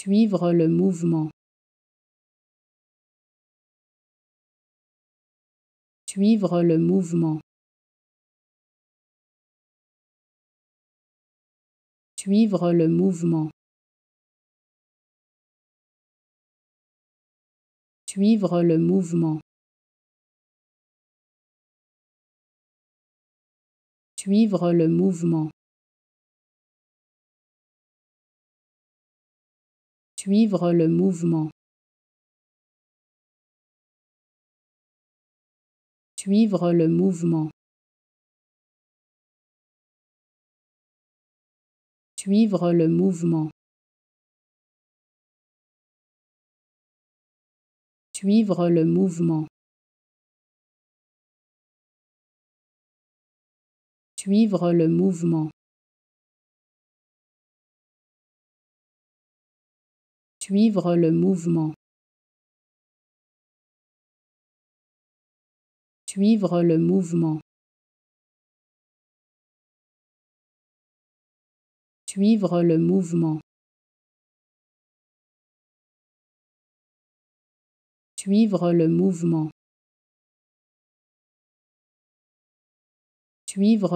Suivre le mouvement. Suivre le mouvement. Suivre le mouvement. Suivre le mouvement. Suivre le mouvement. Suivre le mouvement. Suivre le mouvement. Suivre le mouvement. Suivre le mouvement. Suivre le mouvement. Suivre le mouvement. Suivre le mouvement. Suivre le mouvement. Suivre le mouvement. Suivre